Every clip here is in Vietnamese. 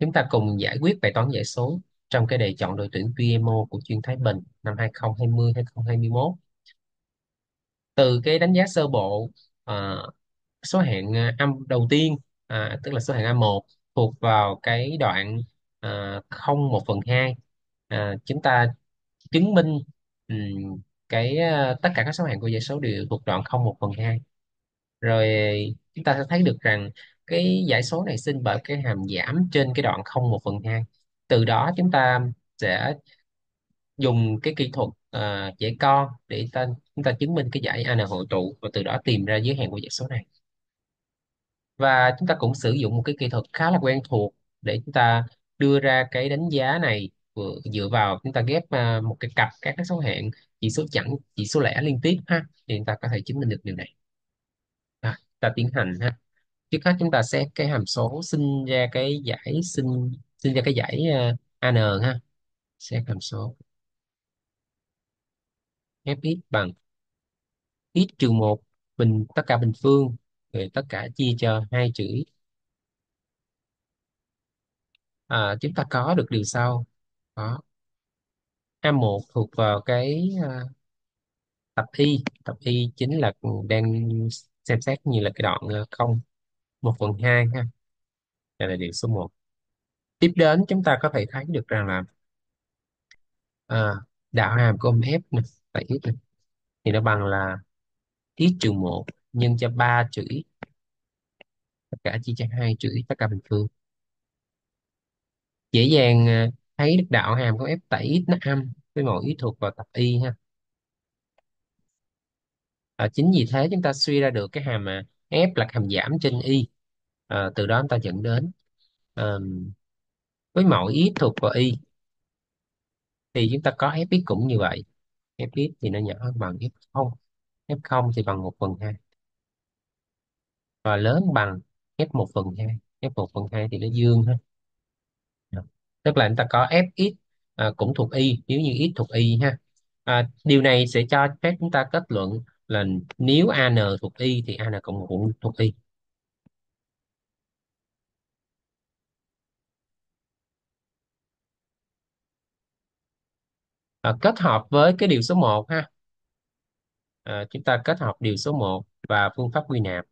Chúng ta cùng giải quyết bài toán giải số trong cái đề chọn đội tuyển PMO của chuyên Thái Bình năm 2020-2021. Từ cái đánh giá sơ bộ, à, số hạng âm đầu tiên, tức là số hạng A1, thuộc vào cái đoạn 0/1/2. Chúng ta chứng minh tất cả các số hạng của dãy số đều thuộc đoạn 0/1/2. Rồi chúng ta sẽ thấy được rằng cái dãy số này sinh bởi cái hàm giảm trên cái đoạn 0/1/2. Từ đó chúng ta sẽ dùng cái kỹ thuật dãy con để chúng ta chứng minh cái dãy An hội tụ, và từ đó tìm ra giới hạn của dãy số này. Và chúng ta cũng sử dụng một cái kỹ thuật khá là quen thuộc để chúng ta đưa ra cái đánh giá này, dựa vào chúng ta ghép một cái cặp các cái số hạng, chỉ số chẵn chỉ số lẻ liên tiếp ha, thì chúng ta có thể chứng minh được điều này. Ta tiến hành ha. Trước hết chúng ta xét cái hàm số sinh ra cái dãy sinh sinh ra cái dãy An ha. Xét hàm số fx bằng x trừ một tất cả bình phương, rồi tất cả chia cho hai chữ x. Chúng ta có được điều sau. Có A1 thuộc vào cái tập y chính là đang xem xét như là cái đoạn 0/1/2 ha. Đây là điều số một. Tiếp đến chúng ta có thể thấy được rằng là à, đạo hàm của f này tại x này, thì nó bằng là x trừ một nhân cho 3 chữ x, tất cả chia cho hai chữ x tất cả bình phương. Dễ dàng thấy được đạo hàm của f tại x nó âm với mọi x thuộc vào tập y ha. Chính vì thế chúng ta suy ra được cái hàm f là hàm giảm trên y. Từ đó chúng ta dẫn đến à, với mọi x thuộc vào y thì chúng ta có fx cũng như vậy. Fx thì nó nhỏ hơn bằng f0. F0 thì bằng 1/2 và lớn bằng f1/2. F1/2 thì nó dương ha. Tức là chúng ta có fx cũng thuộc y nếu như x thuộc y ha. Điều này sẽ cho phép chúng ta kết luận là nếu an thuộc y thì an cộng một cũng thuộc y. Kết hợp với cái điều số một ha. Chúng ta kết hợp điều số một và phương pháp quy nạp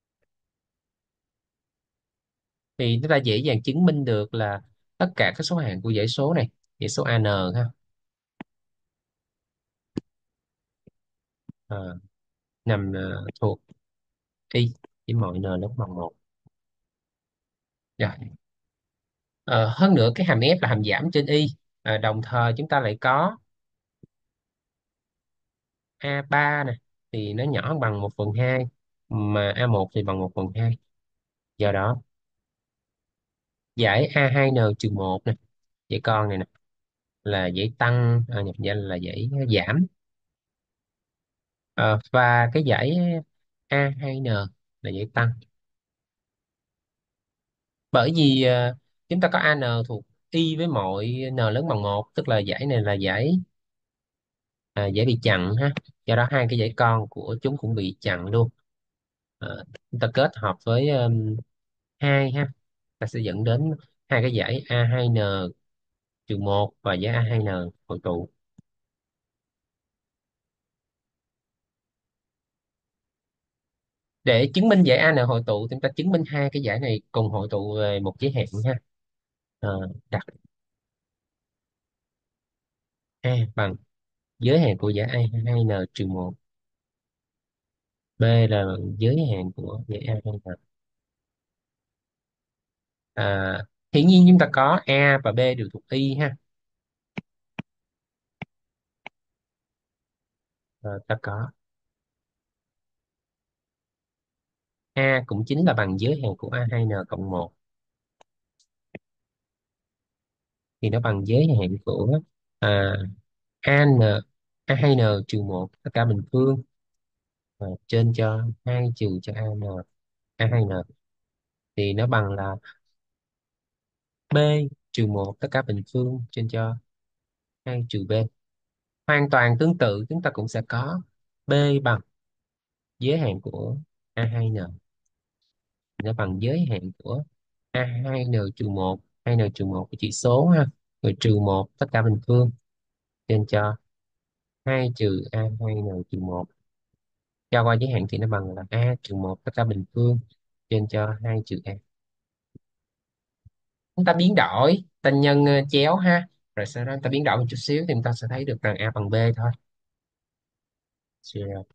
thì chúng ta dễ dàng chứng minh được là tất cả các số hạng của dãy số này, dãy số an ha, ờ, nằm thuộc y với mọi n lớn bằng một. Rồi. Hơn nữa cái hàm f là hàm giảm trên y. Đồng thời chúng ta lại có A3 này thì nó nhỏ bằng 1/2, mà A1 thì bằng 1/2. Do đó giải A2n-1 này, giải con này nè, là giải tăng, nhập danh là giải giảm. Và cái giải A2n là giải tăng, bởi vì chúng ta có an thuộc y với mọi n lớn bằng một, tức là giải này là giải bị chặn ha. Do đó hai cái giải con của chúng cũng bị chặn luôn. Chúng ta kết hợp với 2 ha, ta sẽ dẫn đến hai cái giải A2n-1 và giải A2n hội tụ. Để chứng minh giải AN hội tụ, chúng ta chứng minh hai cái giải này cùng hội tụ về một giới hạn ha. Đặt A bằng giới hạn của giải A2n-1, B là giới hạn của giải A2n. Hiển nhiên chúng ta có A và B đều thuộc y ha. Ta có A cũng chính là bằng giới hạn của A2n+1, thì nó bằng giới hạn của à, AN A2n-1 tất cả bình phương, trên cho 2 trừ cho AN A2n, thì nó bằng là B-1 tất cả bình phương trên cho 2 trừ B. Hoàn toàn tương tự chúng ta cũng sẽ có B bằng giới hạn của A2n, nó bằng giới hạn của A2n-1 2n trừ một của chỉ số ha, rồi trừ một tất cả bình phương trên cho 2 trừ a 2n trừ một, cho qua giới hạn thì nó bằng là a trừ một tất cả bình phương trên cho 2 trừ a. Chúng ta biến đổi tên nhân chéo ha, rồi sau đó chúng ta biến đổi một chút xíu thì chúng ta sẽ thấy được rằng a bằng b thôi. Zero.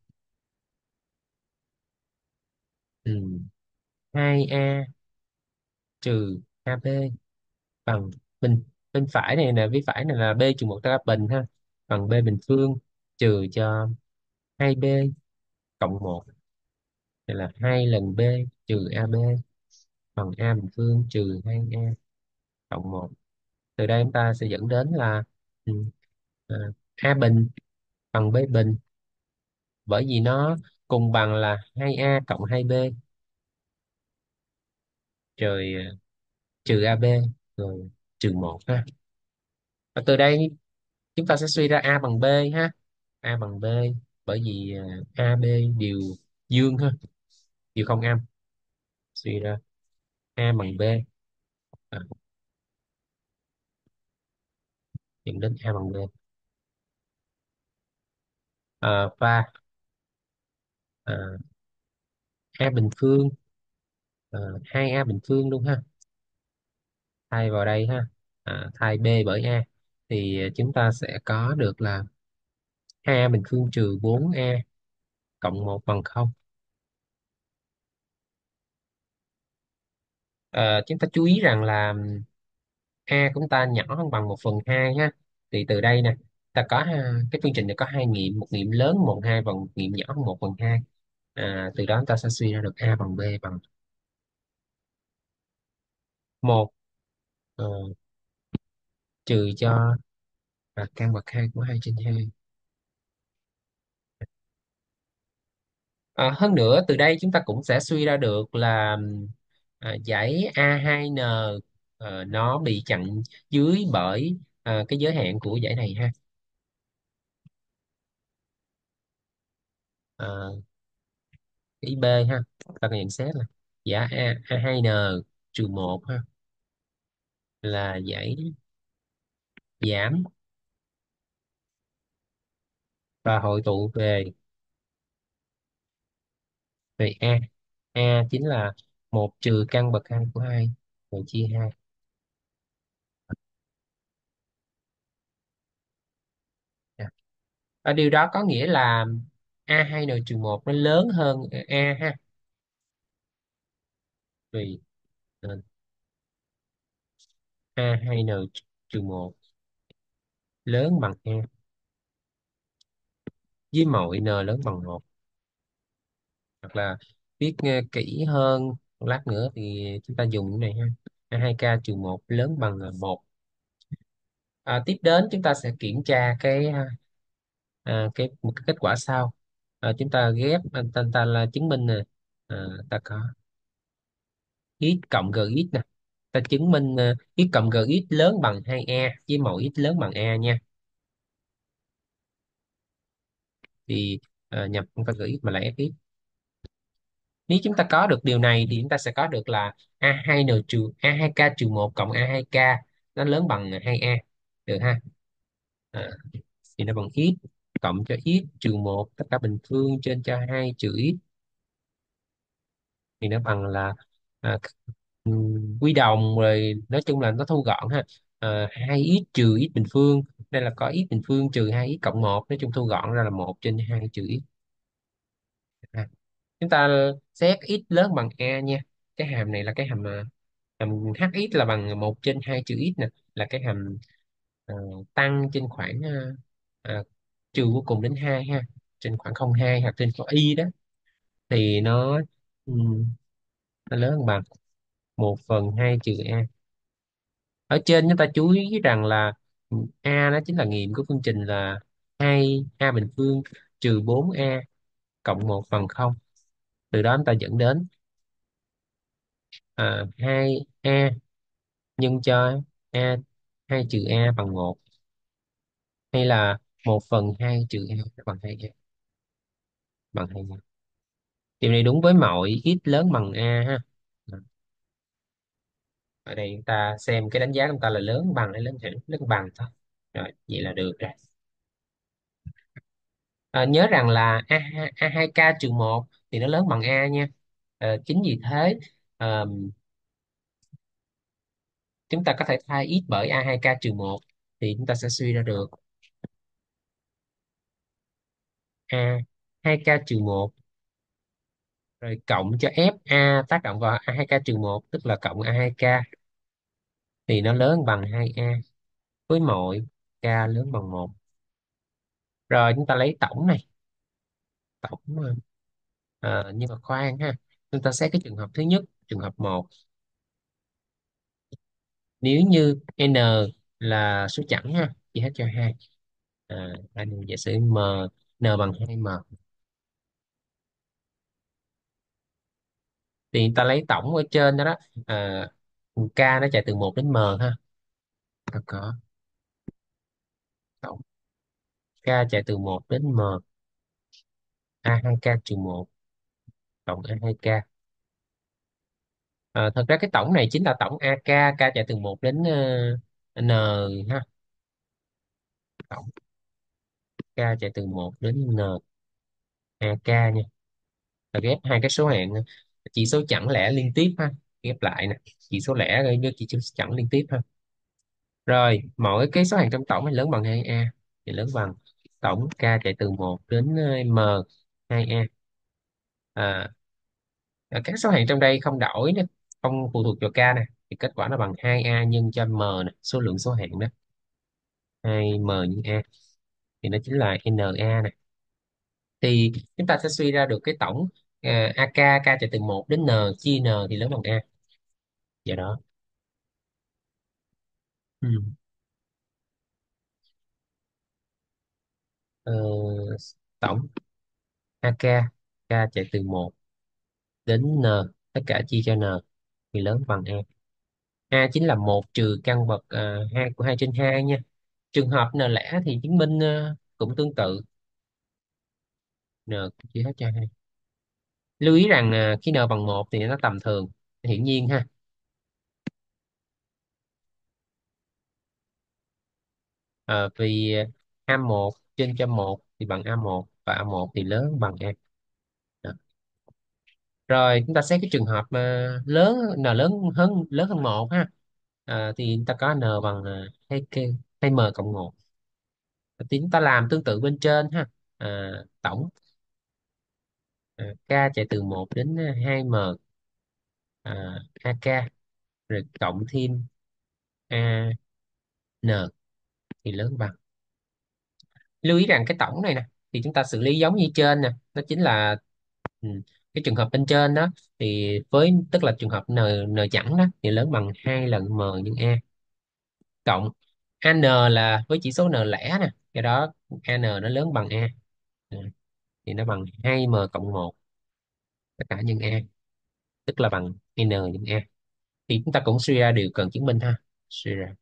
Ừ. 2a trừ ab bằng, bên bên phải này là bên phải này là b trừ một tất cả bình ha, bằng b bình phương trừ cho 2b cộng một, đây là 2 lần b trừ ab bằng a bình phương trừ 2a cộng một. Từ đây chúng ta sẽ dẫn đến là ừ, à, a bình bằng b bình, bởi vì nó cùng bằng là 2a cộng 2b rồi trừ ab rồi trừ một ha. Và từ đây chúng ta sẽ suy ra a bằng b ha, a bằng b, bởi vì ab đều dương ha, đều không âm, suy ra a bằng b, à, dẫn đến a bằng b. Và a bình phương, 2a bình phương luôn ha, thay vào đây ha, thay b bởi a thì chúng ta sẽ có được là 2a bình phương trừ 4a cộng một bằng không. Chúng ta chú ý rằng là a của chúng ta nhỏ hơn bằng 1/2 ha, thì từ đây nè ta có cái phương trình này có hai nghiệm, một nghiệm lớn 1/2 và một nghiệm nhỏ hơn 1/2. Từ đó chúng ta sẽ suy ra được a bằng b bằng một, ờ, trừ cho căn bậc 2 của 2/2. Hơn nữa từ đây chúng ta cũng sẽ suy ra được là dãy A2N nó bị chặn dưới bởi cái giới hạn của dãy này ha. Ờ, ý B ha, ta cần nhận xét là dãy A2N trừ một ha, là dãy giảm và hội tụ về về A. A chính là một trừ căn bậc 2 của 2 rồi chia 2. Và điều đó có nghĩa là A2N trừ một nó lớn hơn A ha, vì A2N trừ một lớn bằng A với mọi n lớn bằng một. Hoặc là viết kỹ hơn một lát nữa thì chúng ta dùng cái này ha, A2k trừ một lớn bằng một. Tiếp đến chúng ta sẽ kiểm tra một cái kết quả sau. Chúng ta ghép ta là chứng minh nè, ta có x cộng gx nè, ta chứng minh x cộng gx lớn bằng 2a với mẫu x lớn bằng a nha. Thì nhập chúng ta gửi x mà là fx. Nếu chúng ta có được điều này thì chúng ta sẽ có được là A2N trừ A2K trừ một cộng A2K nó lớn bằng 2A được ha. À, thì nó bằng x cộng cho x trừ một tất cả bình phương trên cho 2 trừ x, thì nó bằng là à, quy đồng, rồi nói chung là nó thu gọn ha. 2x trừ x bình phương, đây là có x bình phương trừ 2x cộng một, nói chung thu gọn ra là 1/2 trừ x ha. Chúng ta xét x lớn bằng a nha, cái hàm này là cái hàm hàm hx là bằng 1/2 trừ x nè, là cái hàm ờ, tăng trên khoảng trừ vô cùng đến 2 ha, trên khoảng 0,2 hoặc trên có y đó, thì ừm, nó lớn hơn bằng 1/2 trừ a. Ở trên chúng ta chú ý rằng là a nó chính là nghiệm của phương trình là 2a bình phương trừ 4a cộng 1/0. Từ đó chúng ta dẫn đến 2a nhân cho a 2 trừ a bằng một, hay là 1/2 trừ a bằng 2a bằng 2a. Điều này đúng với mọi x lớn bằng a ha. Ở đây chúng ta xem cái đánh giá của chúng ta là lớn bằng hay lớn bằng thôi. Rồi vậy là được rồi. Nhớ rằng là A2K trừ một thì nó lớn bằng A nha. Chính vì thế ờ, chúng ta có thể thay ít bởi A2K trừ một, thì chúng ta sẽ suy ra được A2K trừ một rồi cộng cho FA tác động vào A2K trừ một, tức là cộng A2K, thì nó lớn bằng 2A với mọi K lớn bằng một. Rồi chúng ta lấy tổng này, tổng nhưng mà khoan ha, chúng ta xét cái trường hợp thứ nhất, trường hợp một. Nếu như n là số chẵn ha, chia hết cho hai, anh giả sử n bằng 2m, thì ta lấy tổng ở trên đó đó. à, K nó chạy từ một đến m ha. Ta có tổng K chạy từ một đến m, A2K trừ một cộng A2K. Thật ra cái tổng này chính là tổng AK, K chạy từ một đến n ha. Tổng K chạy từ một đến n, AK nha. Là ghép hai cái số hạng chỉ số chẵn lẻ liên tiếp ha, ghép lại nè, chỉ số lẻ với chỉ số chẵn liên tiếp ha. Rồi mỗi cái số hạng trong tổng này lớn bằng 2A, thì lớn bằng tổng K chạy từ một đến m 2A. à, các số hạng trong đây không đổi nè, không phụ thuộc vào K nè, thì kết quả nó bằng 2A nhân cho m nè, số lượng số hạng đó, 2m nhân A, thì nó chính là NA nè. Thì chúng ta sẽ suy ra được cái tổng AK, K chạy từ một đến n chia n thì lớn bằng A. Do đó ừ. ờ, tổng AK, K chạy từ một đến n, tất cả chia cho n thì lớn bằng A. A chính là một trừ căn bậc 2 của 2 trên 2 nha. Trường hợp n lẻ thì chứng minh cũng tương tự, n chia hết cho hai. Lưu ý rằng khi n bằng một thì nó tầm thường, hiển nhiên ha. Vì A1 trên cho một thì bằng A1, và A1 thì lớn bằng A. Đó. Rồi chúng ta xét cái trường hợp lớn, n lớn hơn một ha. Thì chúng ta có n bằng 2 m cộng một. Thì chúng ta làm tương tự bên trên ha. Tổng K chạy từ một đến 2m, AK, rồi cộng thêm AN thì lớn bằng. Lưu ý rằng cái tổng này nè thì chúng ta xử lý giống như trên nè, nó chính là ừ, cái trường hợp bên trên đó, thì với tức là trường hợp n chẵn đó thì lớn bằng 2 lần m nhân A, cộng AN là với chỉ số n lẻ nè, cái đó AN nó lớn bằng A. Ừ, thì nó bằng 2m cộng một tất cả nhân A, tức là bằng n nhân A. Thì chúng ta cũng suy ra điều cần chứng minh ha. Suy ra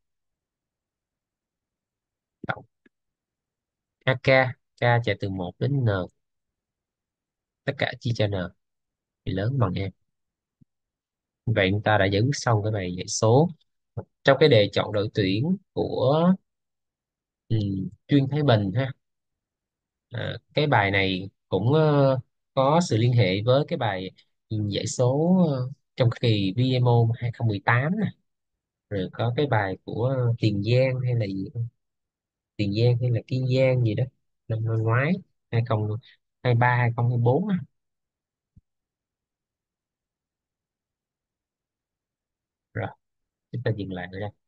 tổng AK, K chạy từ một đến n, tất cả chia cho n thì lớn bằng A. Vậy chúng ta đã giải quyết xong cái bài giải số trong cái đề chọn đội tuyển của ừ, chuyên Thái Bình ha. Cái bài này cũng có sự liên hệ với cái bài giải số trong kỳ VMO 2018 nè, rồi có cái bài của Tiền Giang hay là gì, Tiền Giang hay là Kiên Giang gì đó, năm ngoái 2023 2024 á. Rồi chúng ta dừng lại ở đây.